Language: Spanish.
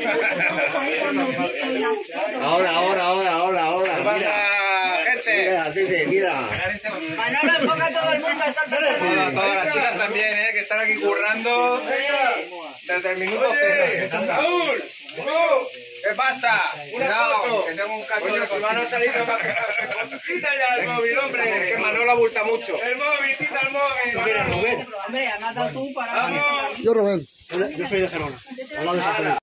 Ahora. ¿Qué pasa, gente? Mira. Manolo, enfoca a todo el mundo. Todas las chicas también, que están aquí currando desde el minuto cero. ¡Raúl! ¿Qué pasa? Cuidado, que tengo un cacho de van a salir quita ya el móvil, hombre. Es que Manolo abulta mucho. El móvil, quita el móvil. Hombre, has matado tú para... ¡Vamos! Yo, Rubén. Yo soy de Gerona. Al lado de San Felipe.